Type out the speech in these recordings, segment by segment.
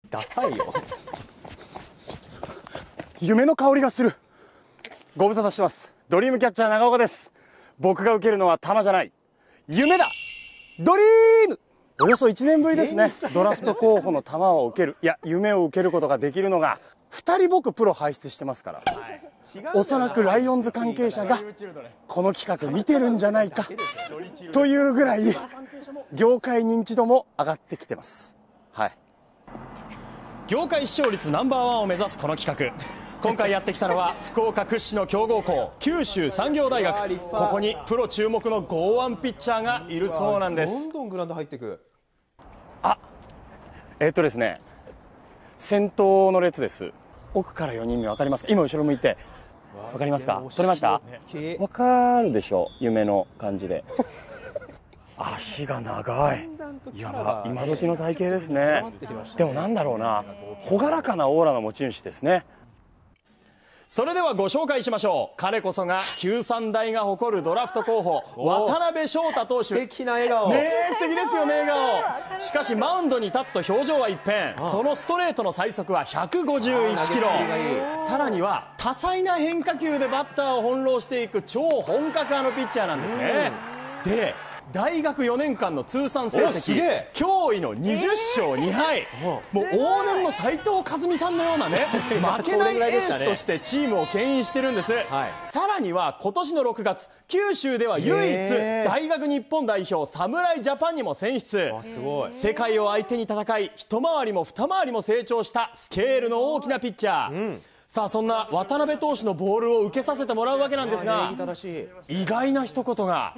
ダサいよ。 夢の香りがする。ご無沙汰してます。ドリームキャッチャー長岡です。僕が受けるのは球じゃない、夢だ。ドリーム。およそ1年ぶりですね、ドラフト候補の球を受ける、いや夢を受けることができるのが。2人僕プロ輩出してますから、おそらくライオンズ関係者がこの企画見てるんじゃないかというぐらい業界認知度も上がってきてます。はい、業界視聴率ナンバーワンを目指すこの企画、今回やってきたのは福岡屈指の強豪校、九州産業大学。ここにプロ注目の剛腕ピッチャーがいるそうなんです。 どんどんグラウンド入っていく。 ですね、先頭の列です。奥から4人目分かりますか？今後ろ向いて分かりますか？取れました？分かるでしょ、夢の感じで。足が長い。やば、今時の体型ですね。でもなんだろうな、朗らかなオーラの持ち主ですね。それではご紹介しましょう。彼こそが九三大が誇るドラフト候補、渡辺翔太投手。 素敵な笑顔。 ねえ、素敵ですよね、笑顔。しかしマウンドに立つと表情は一変。そのストレートの最速は151キロ。さらには多彩な変化球でバッターを翻弄していく超本格派のピッチャーなんですね。で、大学4年間の通算成績驚異の20勝2敗、もう往年の斉藤和美さんのようなね、負けないエースとしてチームを牽引してるんです。さらには今年の6月、九州では唯一大学日本代表侍ジャパンにも選出。世界を相手に戦い、一回りも二回りも成長したスケールの大きなピッチャー。さあ、そんな渡辺投手のボールを受けさせてもらうわけなんですが、意外な一言が。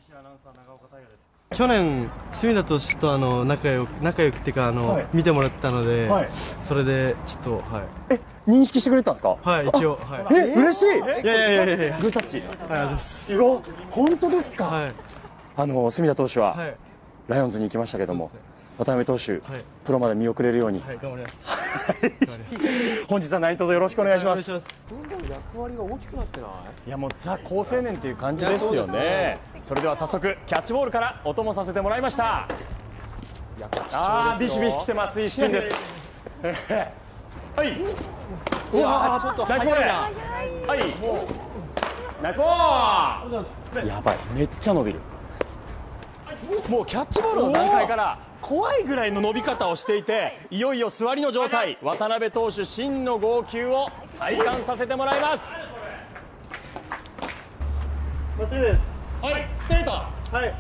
去年、隅田投手と仲良くっていうか見てもらったので、それでちょっと、 認識してくれたんですか？ はい、一応。 嬉しい。 いやグータッチ。 はい、 本当ですか？ はい、 隅田投手はライオンズに行きましたけども、渡辺投手、プロまで見送れるように、 頑張ります。 本日は何卒よろしくお願いします。 どんどん役割が大きくなってない？ いや、もうザ好青年っていう感じですよね。それでは早速キャッチボールからお供させてもらいました。ビシビシ来てます。いいスピンです。はい、 うわー、ちょっとナイスボール。はい、ナイスボール。やばい、めっちゃ伸びる。もうキャッチボールの段階から怖いぐらいの伸び方をしていて、いよいよ座りの状態、渡辺投手真の号泣を体感させてもらいます。 まっすぐです。 はい、ストレート。はい、はい。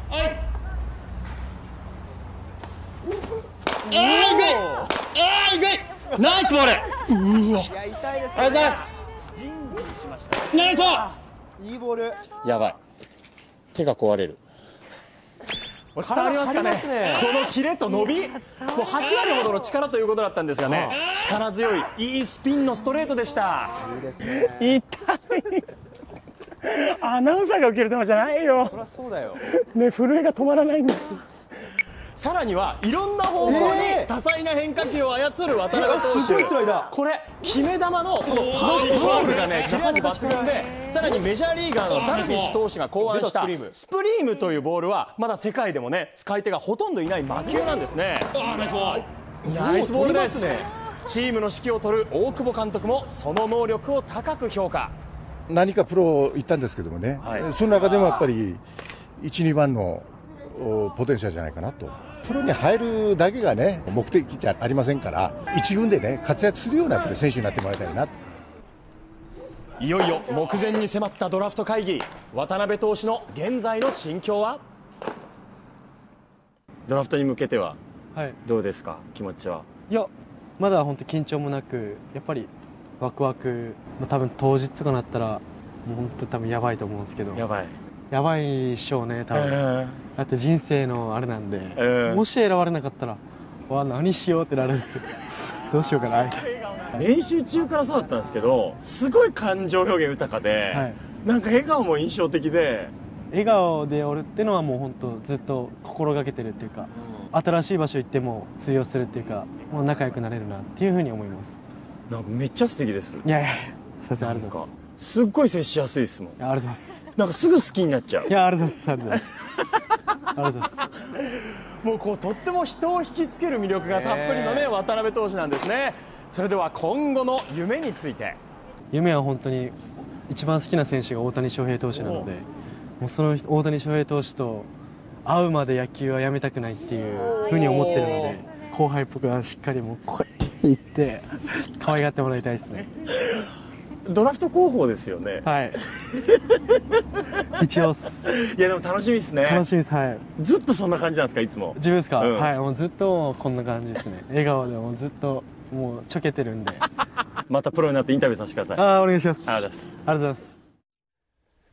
いくい。ナイスボール。うわ。 いや、痛いですね。 ありがとうございます。ナイスボール。 いいボール。 やばい。手が壊れる。伝わりますかね。このキレと伸び、もう8割ほどの力ということだったんですがね、力強いいいスピンのストレートでした。 いいですね。 痛い。アナウンサーが受ける球じゃないよ。 そりゃそうだよ。 ね、震えが止まらないんです。さらにはいろんな方向に多彩な変化球を操る渡辺投手。 すごいスライダー。 これ決め球のこのパワーボールがね、キレ味抜群で、さらにメジャーリーガーのダルビッシュ投手が考案したスプリームというボールはまだ世界でもね、使い手がほとんどいない魔球なんですね。ナイスボール。ナイスボールです。チームの指揮を執る大久保監督もその能力を高く評価。 何かプロ行ったんですけどもね、その中でもやっぱり1、2番のポテンシャルじゃないかなと。プロに入るだけがね目的じゃありませんから、一軍でね活躍するようなやっぱり選手になってもらいたいな。 いよいよ目前に迫ったドラフト会議、渡辺投手の現在の心境は？ドラフトに向けてはどうですか、気持ちは？ いや、まだ本当緊張もなく、やっぱりワクワク、多分当日とかなったらもう本当多分やばいと思うんですけど、やばいっしょうね多分。だって人生のあれなんで、もし選ばれなかったら何しようってなるんですよ。どうしようかな。 練習中からそうだったんですけど、すごい感情表現豊かで、なんか笑顔も印象的で、 笑顔でおるっていうのはもう本当ずっと心がけてるっていうか、新しい場所行っても通用するっていうか、もう仲良くなれるなっていうふうに思います。 なんかめっちゃ素敵です。 いやいや、すいません、ありがとうございます。 すっごい接しやすいですもん。 ありがとうございます。 なんかすぐ好きになっちゃう。 いや、ありがとうございます。ありがとうございます。 もうこうとっても人を引きつける魅力がたっぷりのね渡辺投手なんですね。それでは今後の夢について。 夢は本当に一番好きな選手が大谷翔平投手なので、もうその大谷翔平投手と会うまで野球はやめたくないっていうふうに思ってるので、後輩っぽくはしっかりもうこうやって言って可愛がってもらいたいですね。 ドラフト候補ですよね。 はい一応いやでも楽しみですね。 楽しみです。はい。 ずっとそんな感じなんですか、いつも。 自分ですか、 うん、 はい、もうずっとこんな感じですね。笑顔でもうずっともうちょけてるんでまたプロになってインタビューさせてください。 ああ、お願いします。 ありがとうございます。 ありがとうございます。